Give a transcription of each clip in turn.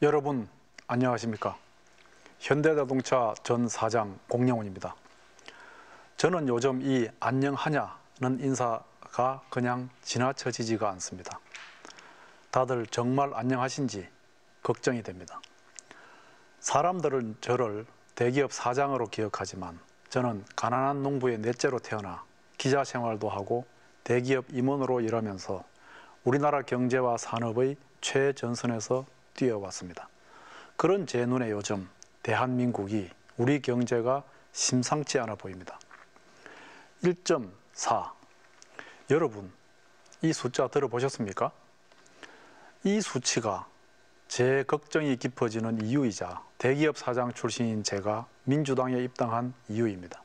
여러분 안녕하십니까? 현대자동차 전 사장 공영훈입니다. 저는 요즘 이 안녕하냐는 인사가 그냥 지나쳐지지가 않습니다. 다들 정말 안녕하신지 걱정이 됩니다. 사람들은 저를 대기업 사장으로 기억하지만 저는 가난한 농부의 넷째로 태어나 기자 생활도 하고 대기업 임원으로 일하면서 우리나라 경제와 산업의 최전선에서 뛰어왔습니다. 그런 제 눈에 요즘 대한민국이 우리 경제가 심상치 않아 보입니다. 1.4. 여러분, 이 숫자 들어보셨습니까? 이 수치가 제 걱정이 깊어지는 이유이자 대기업 사장 출신인 제가 민주당에 입당한 이유입니다.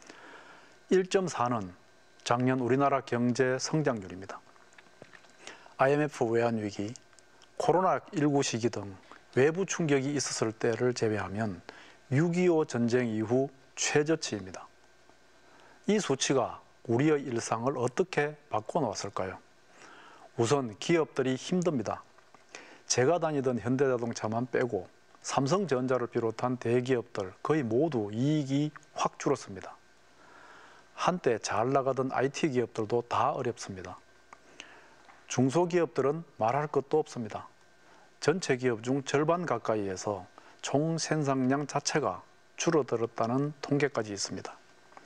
1.4는 작년 우리나라 경제 성장률입니다. IMF 외환위기, 코로나19 시기 등 외부 충격이 있었을 때를 제외하면 6.25 전쟁 이후 최저치입니다. 이 수치가 우리의 일상을 어떻게 바꿔놓았을까요? 우선 기업들이 힘듭니다. 제가 다니던 현대자동차만 빼고 삼성전자를 비롯한 대기업들 거의 모두 이익이 확 줄었습니다. 한때 잘 나가던 IT 기업들도 다 어렵습니다. 중소기업들은 말할 것도 없습니다. 전체 기업 중 절반 가까이에서 총 생산량 자체가 줄어들었다는 통계까지 있습니다.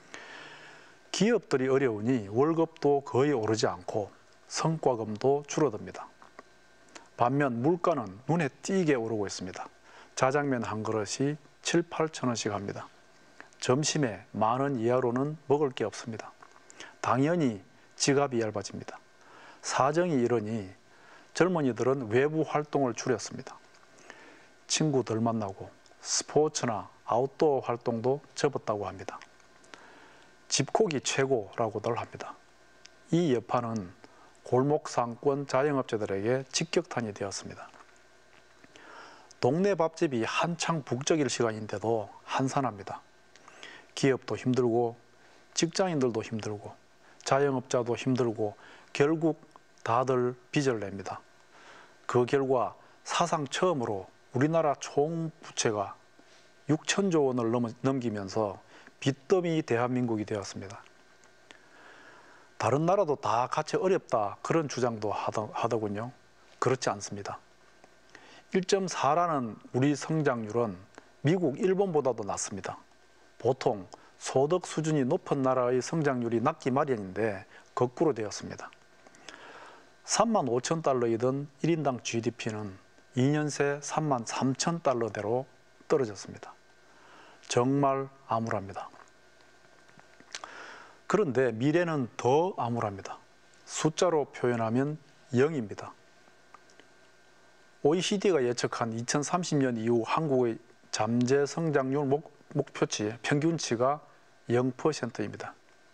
기업들이 어려우니 월급도 거의 오르지 않고 성과금도 줄어듭니다. 반면 물가는 눈에 띄게 오르고 있습니다. 자장면 한 그릇이 7, 8천 원씩 합니다. 점심에 10,000원 이하로는 먹을 게 없습니다. 당연히 지갑이 얇아집니다. 사정이 이러니 젊은이들은 외부 활동을 줄였습니다. 친구들 만나고 스포츠나 아웃도어 활동도 접었다고 합니다. 집콕이 최고라고들 합니다. 이 여파는 골목 상권 자영업자들에게 직격탄이 되었습니다. 동네 밥집이 한창 북적일 시간인데도 한산합니다. 기업도 힘들고 직장인들도 힘들고 자영업자도 힘들고 결국 다들 빚을 냅니다. 그 결과 사상 처음으로 우리나라 총 부채가 6천조 원을 넘기면서 빚더미 대한민국이 되었습니다. 다른 나라도 다 같이 어렵다 그런 주장도 하더군요. 그렇지 않습니다. 1.4라는 우리 성장률은 미국, 일본보다도 낮습니다. 보통 소득 수준이 높은 나라의 성장률이 낮기 마련인데 거꾸로 되었습니다. 35,000달러이던 1인당 GDP는 2년 새 33,000달러대로 떨어졌습니다. 정말 암울합니다. 그런데 미래는 더 암울합니다. 숫자로 표현하면 0입니다. OECD가 예측한 2030년 이후 한국의 잠재 성장률 목표치, 평균치가 0%입니다.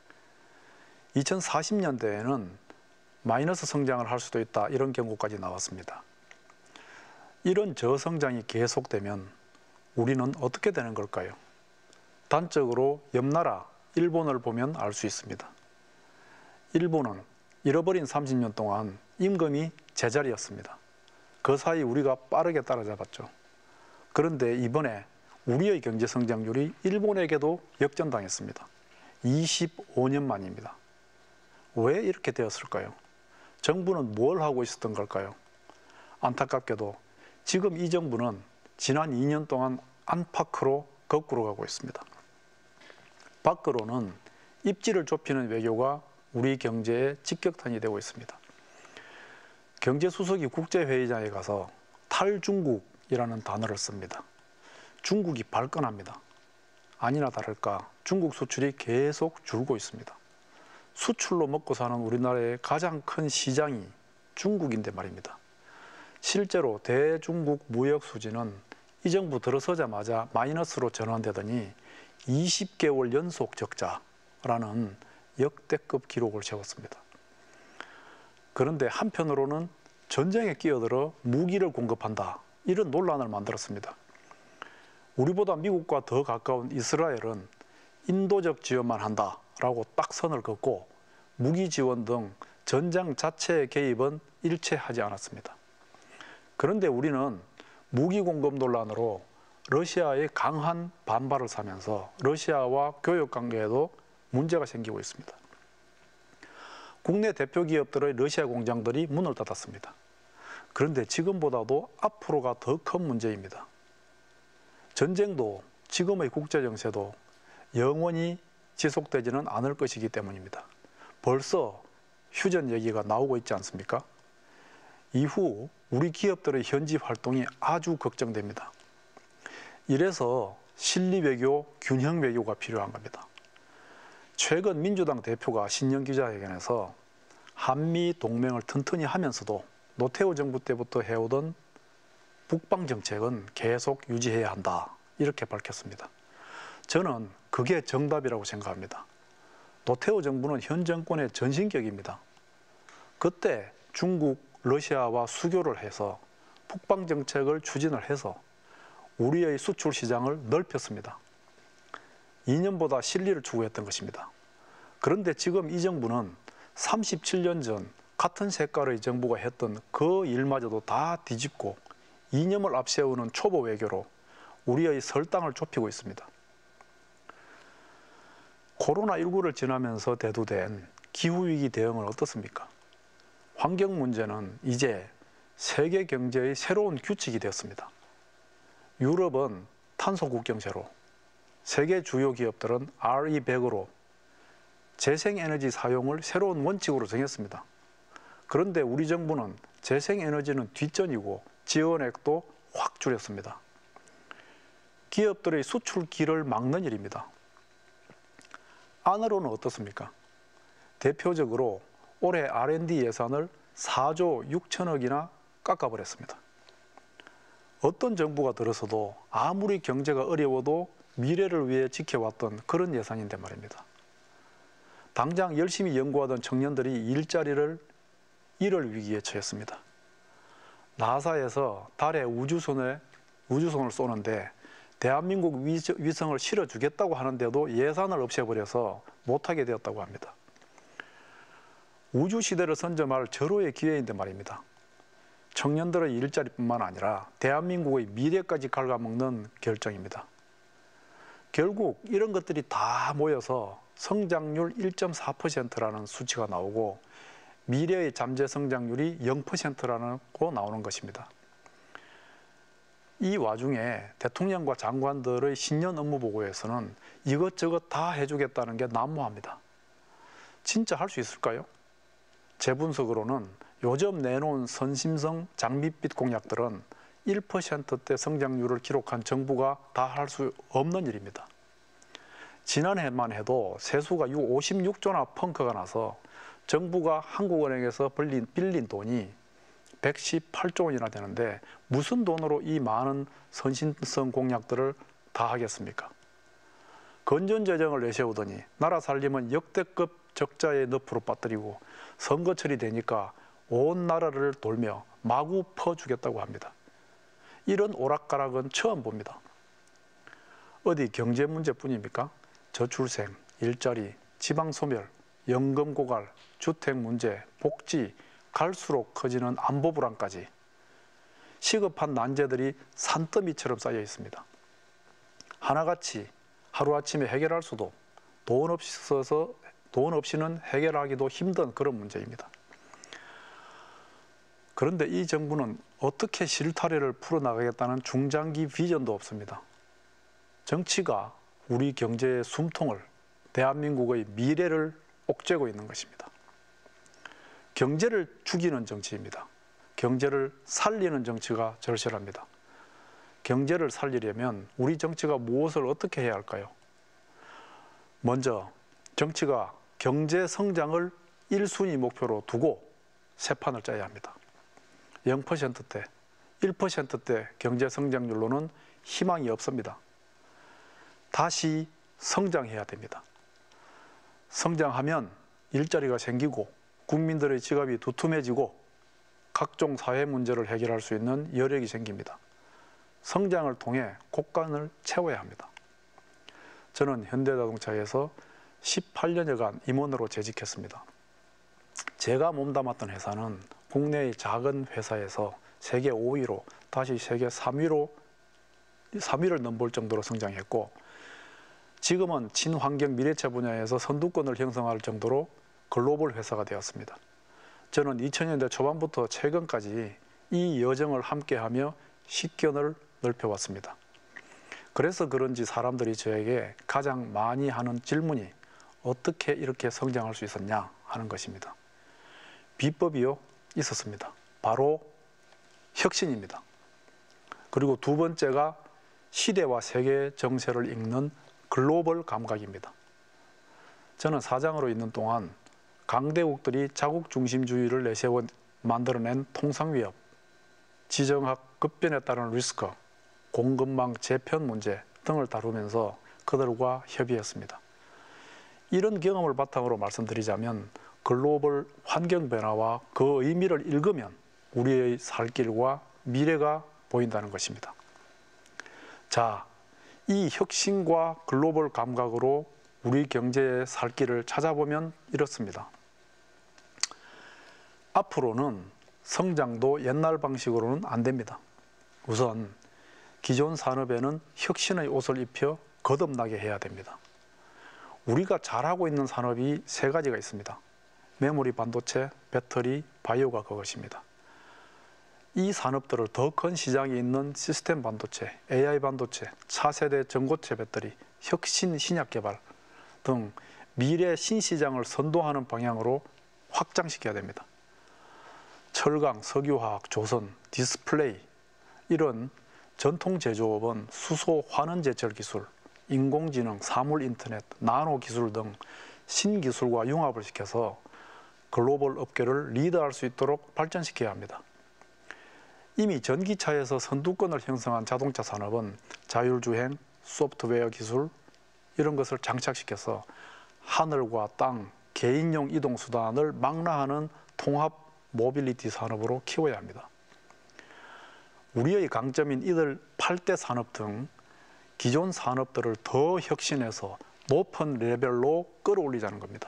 2040년대에는 마이너스 성장을 할 수도 있다 이런 경고까지 나왔습니다. 이런 저성장이 계속되면 우리는 어떻게 되는 걸까요? 단적으로 옆나라 일본을 보면 알 수 있습니다. 일본은 잃어버린 30년 동안 임금이 제자리였습니다. 그 사이 우리가 빠르게 따라잡았죠. 그런데 이번에 우리의 경제 성장률이 일본에게도 역전당했습니다. 25년 만입니다. 왜 이렇게 되었을까요? 정부는 뭘 하고 있었던 걸까요? 안타깝게도 지금 이 정부는 지난 2년 동안 안팎으로 거꾸로 가고 있습니다. 밖으로는 입지를 좁히는 외교가 우리 경제에 직격탄이 되고 있습니다. 경제수석이 국제회의장에 가서 탈중국이라는 단어를 씁니다. 중국이 발끈합니다. 아니나 다를까 중국 수출이 계속 줄고 있습니다. 수출로 먹고 사는 우리나라의 가장 큰 시장이 중국인데 말입니다. 실제로 대중국 무역 수지는 이 정부 들어서자마자 마이너스로 전환되더니 20개월 연속 적자라는 역대급 기록을 세웠습니다. 그런데 한편으로는 전쟁에 끼어들어 무기를 공급한다 이런 논란을 만들었습니다. 우리보다 미국과 더 가까운 이스라엘은 인도적 지원만 한다라고 딱 선을 긋고 무기 지원 등 전장 자체의 개입은 일체 하지 않았습니다. 그런데 우리는 무기 공급 논란으로 러시아의 강한 반발을 사면서 러시아와 교역 관계에도 문제가 생기고 있습니다. 국내 대표 기업들의 러시아 공장들이 문을 닫았습니다. 그런데 지금보다도 앞으로가 더 큰 문제입니다. 전쟁도 지금의 국제 정세도 영원히 지속되지는 않을 것이기 때문입니다. 벌써 휴전 얘기가 나오고 있지 않습니까? 이후 우리 기업들의 현지 활동이 아주 걱정됩니다. 이래서 실리 외교, 균형 외교가 필요한 겁니다. 최근 민주당 대표가 신년 기자회견에서 한미 동맹을 튼튼히 하면서도 노태우 정부 때부터 해오던 북방 정책은 계속 유지해야 한다, 이렇게 밝혔습니다. 저는 그게 정답이라고 생각합니다. 노태우 정부는 현 정권의 전신격입니다. 그때 중국, 러시아와 수교를 해서 북방 정책을 추진을 해서 우리의 수출 시장을 넓혔습니다. 이념보다 실리를 추구했던 것입니다. 그런데 지금 이 정부는 37년 전 같은 색깔의 정부가 했던 그 일마저도 다 뒤집고 이념을 앞세우는 초보 외교로 우리의 설당을 좁히고 있습니다. 코로나19를 지나면서 대두된 기후위기 대응은 어떻습니까? 환경 문제는 이제 세계 경제의 새로운 규칙이 되었습니다. 유럽은 탄소 국경제로, 세계 주요 기업들은 RE100으로 재생에너지 사용을 새로운 원칙으로 정했습니다. 그런데 우리 정부는 재생에너지는 뒷전이고 지원액도 확 줄였습니다. 기업들의 수출 길을 막는 일입니다. 안으로는 어떻습니까? 대표적으로 올해 R&D 예산을 4조 6천억이나 깎아버렸습니다. 어떤 정부가 들어서도 아무리 경제가 어려워도 미래를 위해 지켜왔던 그런 예산인데 말입니다. 당장 열심히 연구하던 청년들이 일자리를 잃을 위기에 처했습니다. 나사에서 달에 우주선을 쏘는데 대한민국 위성을 실어주겠다고 하는데도 예산을 없애버려서 못하게 되었다고 합니다. 우주시대를 선점할 절호의 기회인데 말입니다. 청년들의 일자리뿐만 아니라 대한민국의 미래까지 갉아먹는 결정입니다. 결국 이런 것들이 다 모여서 성장률 1.4%라는 수치가 나오고 미래의 잠재 성장률이 0%라고 나오는 것입니다. 이 와중에 대통령과 장관들의 신년 업무보고에서는 이것저것 다 해주겠다는 게 난무합니다. 진짜 할 수 있을까요? 제 분석으로는 요즘 내놓은 선심성 장밋빛 공약들은 1%대 성장률을 기록한 정부가 다 할 수 없는 일입니다. 지난해만 해도 세수가 56조나 펑크가 나서 정부가 한국은행에서 빌린 돈이 118조 원이나 되는데 무슨 돈으로 이 많은 선심성 공약들을 다 하겠습니까? 건전재정을 내세우더니 나라 살림은 역대급 적자의 늪으로 빠뜨리고 선거철이 되니까 온 나라를 돌며 마구 퍼주겠다고 합니다. 이런 오락가락은 처음 봅니다. 어디 경제 문제뿐입니까? 저출생, 일자리, 지방소멸, 연금 고갈, 주택 문제, 복지, 갈수록 커지는 안보 불안까지 시급한 난제들이 산더미처럼 쌓여 있습니다. 하나같이 하루아침에 해결할 수도 돈 없이는 해결하기도 힘든 그런 문제입니다. 그런데 이 정부는 어떻게 실타래를 풀어나가겠다는 중장기 비전도 없습니다. 정치가 우리 경제의 숨통을, 대한민국의 미래를 옥죄고 있는 것입니다. 경제를 죽이는 정치입니다. 경제를 살리는 정치가 절실합니다. 경제를 살리려면 우리 정치가 무엇을 어떻게 해야 할까요? 먼저 정치가 경제 성장을 1순위 목표로 두고 새 판을 짜야 합니다. 0%대, 1%대 경제 성장률로는 희망이 없습니다. 다시 성장해야 됩니다. 성장하면 일자리가 생기고 국민들의 지갑이 두툼해지고 각종 사회 문제를 해결할 수 있는 여력이 생깁니다. 성장을 통해 곳간을 채워야 합니다. 저는 현대자동차에서 18년여간 임원으로 재직했습니다. 제가 몸담았던 회사는 국내의 작은 회사에서 세계 5위로 다시 세계 3위를 넘볼 정도로 성장했고, 지금은 친환경 미래차 분야에서 선두권을 형성할 정도로 글로벌 회사가 되었습니다. 저는 2000년대 초반부터 최근까지 이 여정을 함께하며 식견을 넓혀왔습니다. 그래서 그런지 사람들이 저에게 가장 많이 하는 질문이 어떻게 이렇게 성장할 수 있었냐 하는 것입니다. 비법이요, 있었습니다. 바로 혁신입니다. 그리고 두 번째가 시대와 세계 정세를 읽는 글로벌 감각입니다. 저는 사장으로 있는 동안 강대국들이 자국 중심주의를 내세워 만들어낸 통상위협, 지정학 급변에 따른 리스크, 공급망 재편 문제 등을 다루면서 그들과 협의했습니다. 이런 경험을 바탕으로 말씀드리자면 글로벌 환경 변화와 그 의미를 읽으면 우리의 살 길과 미래가 보인다는 것입니다. 자, 이 혁신과 글로벌 감각으로 우리 경제의 살 길을 찾아보면 이렇습니다. 앞으로는 성장도 옛날 방식으로는 안 됩니다. 우선 기존 산업에는 혁신의 옷을 입혀 거듭나게 해야 됩니다. 우리가 잘하고 있는 산업이 세 가지가 있습니다. 메모리 반도체, 배터리, 바이오가 그것입니다. 이 산업들을 더 큰 시장이 있는 시스템 반도체, AI 반도체, 차세대 전고체 배터리, 혁신 신약 개발 등 미래 신시장을 선도하는 방향으로 확장시켜야 됩니다. 철강, 석유화학, 조선, 디스플레이 이런 전통 제조업은 수소, 환원 제철 기술, 인공지능, 사물 인터넷, 나노 기술 등 신기술과 융합을 시켜서 글로벌 업계를 리드할 수 있도록 발전시켜야 합니다. 이미 전기차에서 선두권을 형성한 자동차 산업은 자율주행, 소프트웨어 기술 이런 것을 장착시켜서 하늘과 땅, 개인용 이동수단을 망라하는 통합 모빌리티 산업으로 키워야 합니다. 우리의 강점인 이들 8대 산업 등 기존 산업들을 더 혁신해서 높은 레벨로 끌어올리자는 겁니다.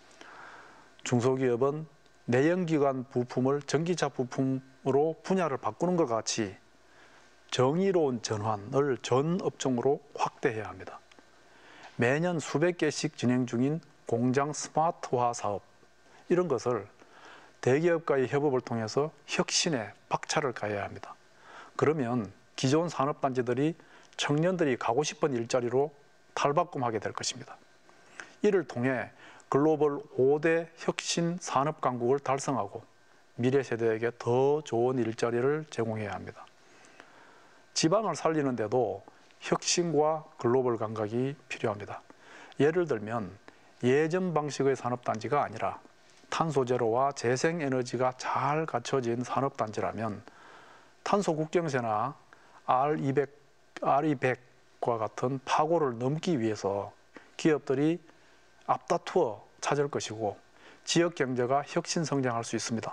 중소기업은 내연기관 부품을 전기차 부품으로 분야를 바꾸는 것 같이 정의로운 전환을 전 업종으로 확대해야 합니다. 매년 수백 개씩 진행 중인 공장 스마트화 사업 이런 것을 대기업과의 협업을 통해서 혁신에 박차를 가해야 합니다. 그러면 기존 산업단지들이 청년들이 가고 싶은 일자리로 탈바꿈하게 될 것입니다. 이를 통해 글로벌 5대 혁신 산업 강국을 달성하고 미래 세대에게 더 좋은 일자리를 제공해야 합니다. 지방을 살리는 데도 혁신과 글로벌 감각이 필요합니다. 예를 들면 예전 방식의 산업단지가 아니라 탄소 제로와 재생에너지가 잘 갖춰진 산업단지라면 탄소 국경세나 R200과 같은 파고를 넘기 위해서 기업들이 앞다투어 찾을 것이고 지역 경제가 혁신 성장할 수 있습니다.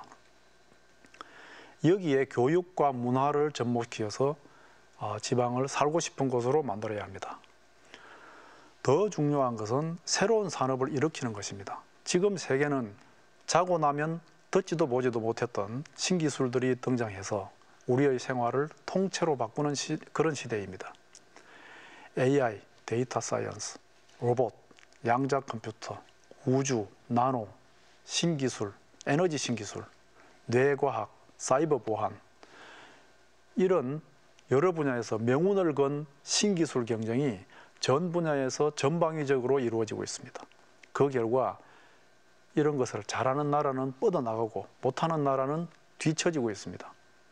여기에 교육과 문화를 접목시켜서 지방을 살고 싶은 곳으로 만들어야 합니다. 더 중요한 것은 새로운 산업을 일으키는 것입니다. 지금 세계는 자고 나면 듣지도 보지도 못했던 신기술들이 등장해서 우리의 생활을 통째로 바꾸는 그런 시대입니다. AI, 데이터 사이언스, 로봇, 양자 컴퓨터, 우주, 나노, 신기술, 에너지 신기술, 뇌과학, 사이버 보안 이런 여러 분야에서 명운을 건 신기술 경쟁이 전 분야에서 전방위적으로 이루어지고 있습니다. 그 결과 이런 것을 잘하는 나라는 뻗어나가고 못하는 나라는 뒤처지고 있습니다.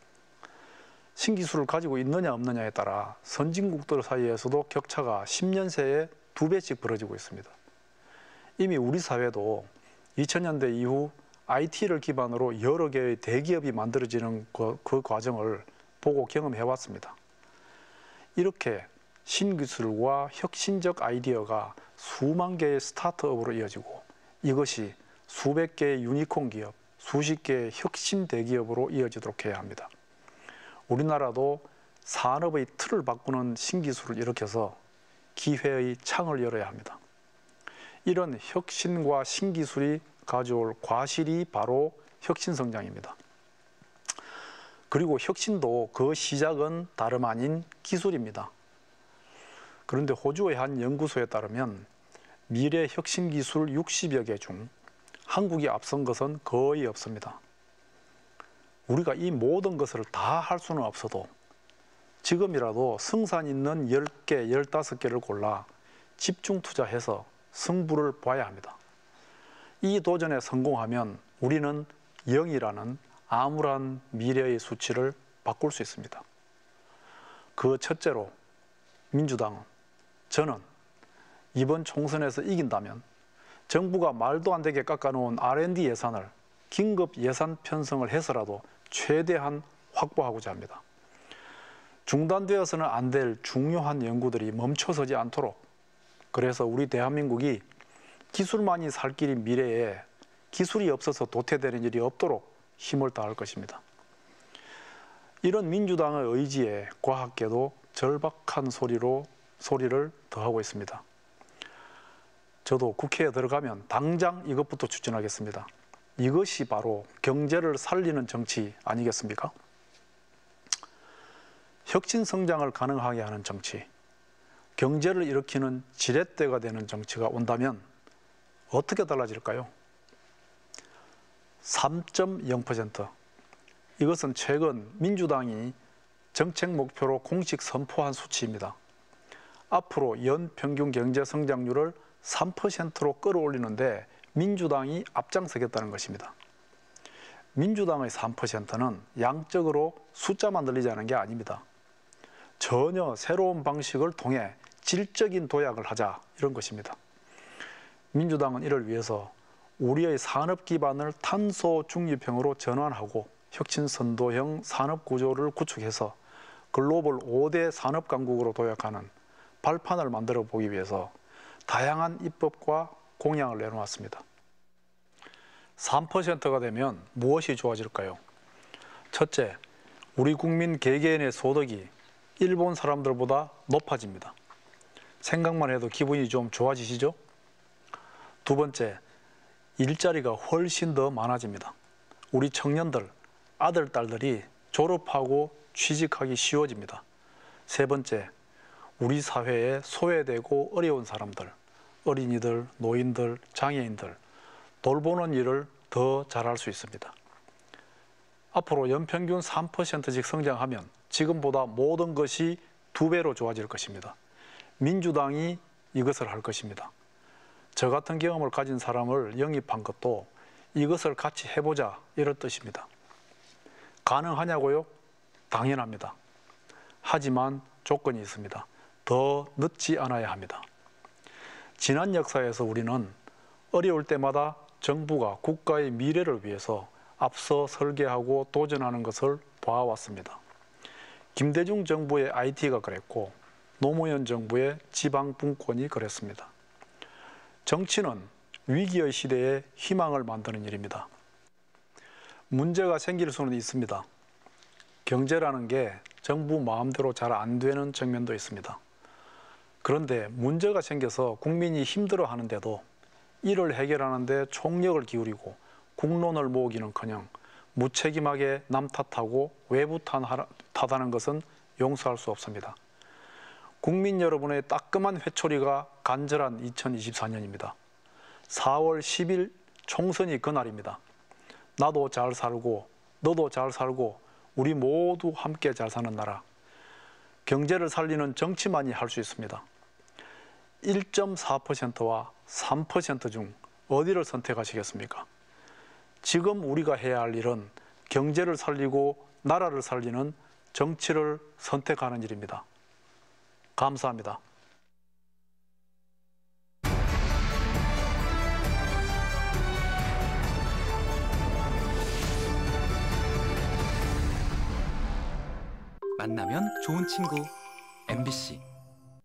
신기술을 가지고 있느냐 없느냐에 따라 선진국들 사이에서도 격차가 10년 새에 2배씩 벌어지고 있습니다. 이미 우리 사회도 2000년대 이후 IT를 기반으로 여러 개의 대기업이 만들어지는 그 과정을 보고 경험해 왔습니다. 이렇게 신기술과 혁신적 아이디어가 수만 개의 스타트업으로 이어지고 이것이 수백 개의 유니콘 기업, 수십 개의 혁신 대기업으로 이어지도록 해야 합니다. 우리나라도 산업의 틀을 바꾸는 신기술을 일으켜서 기회의 창을 열어야 합니다. 이런 혁신과 신기술이 가져올 과실이 바로 혁신성장입니다. 그리고 혁신도 그 시작은 다름 아닌 기술입니다. 그런데 호주의 한 연구소에 따르면 미래 혁신 기술 60여 개 중 한국이 앞선 것은 거의 없습니다. 우리가 이 모든 것을 다 할 수는 없어도 지금이라도 승산 있는 10개, 15개를 골라 집중 투자해서 승부를 봐야 합니다. 이 도전에 성공하면 우리는 0이라는 암울한 미래의 수치를 바꿀 수 있습니다. 그 첫째로 민주당은, 저는 이번 총선에서 이긴다면 정부가 말도 안 되게 깎아놓은 R&D 예산을 긴급 예산 편성을 해서라도 최대한 확보하고자 합니다. 중단되어서는 안 될 중요한 연구들이 멈춰서지 않도록, 그래서 우리 대한민국이 기술만이 살 길인 미래에 기술이 없어서 도태되는 일이 없도록 힘을 다할 것입니다. 이런 민주당의 의지에 과학계도 절박한 소리를 더하고 있습니다. 저도 국회에 들어가면 당장 이것부터 추진하겠습니다. 이것이 바로 경제를 살리는 정치 아니겠습니까? 혁신 성장을 가능하게 하는 정치, 경제를 일으키는 지렛대가 되는 정치가 온다면 어떻게 달라질까요? 3.0%. 이것은 최근 민주당이 정책 목표로 공식 선포한 수치입니다. 앞으로 연 평균 경제 성장률을 3%로 끌어올리는데 민주당이 앞장서겠다는 것입니다. 민주당의 3%는 양적으로 숫자만 늘리자는 게 아닙니다. 전혀 새로운 방식을 통해 질적인 도약을 하자, 이런 것입니다. 민주당은 이를 위해서 우리의 산업 기반을 탄소 중립형으로 전환하고 혁신 선도형 산업 구조를 구축해서 글로벌 5대 산업 강국으로 도약하는 발판을 만들어 보기 위해서 다양한 입법과 공약을 내놓았습니다. 3%가 되면 무엇이 좋아질까요? 첫째, 우리 국민 개개인의 소득이 일본 사람들보다 높아집니다. 생각만 해도 기분이 좀 좋아지시죠? 두 번째, 일자리가 훨씬 더 많아집니다. 우리 청년들, 아들, 딸들이 졸업하고 취직하기 쉬워집니다. 세 번째, 우리 사회에 소외되고 어려운 사람들, 어린이들, 노인들, 장애인들, 돌보는 일을 더 잘할 수 있습니다. 앞으로 연평균 3%씩 성장하면 지금보다 모든 것이 2배로 좋아질 것입니다. 민주당이 이것을 할 것입니다. 저 같은 경험을 가진 사람을 영입한 것도 이것을 같이 해보자, 이런 뜻입니다. 가능하냐고요? 당연합니다. 하지만 조건이 있습니다. 더 늦지 않아야 합니다. 지난 역사에서 우리는 어려울 때마다 정부가 국가의 미래를 위해서 앞서 설계하고 도전하는 것을 봐왔습니다. 김대중 정부의 IT가 그랬고 노무현 정부의 지방분권이 그랬습니다. 정치는 위기의 시대에 희망을 만드는 일입니다. 문제가 생길 수는 있습니다. 경제라는 게 정부 마음대로 잘 안 되는 측면도 있습니다. 그런데 문제가 생겨서 국민이 힘들어하는데도 이를 해결하는 데 총력을 기울이고 국론을 모으기는커녕 무책임하게 남 탓하고 외부 탓하는 것은 용서할 수 없습니다. 국민 여러분의 따끔한 회초리가 간절한 2024년입니다. 4월 10일 총선이 그날입니다. 나도 잘 살고 너도 잘 살고 우리 모두 함께 잘 사는 나라, 경제를 살리는 정치만이 할 수 있습니다. 1.4%와 3% 중 어디를 선택하시겠습니까? 지금 우리가 해야 할 일은 경제를 살리고 나라를 살리는 정치를 선택하는 일입니다. 감사합니다. 만나면 좋은 친구 MBC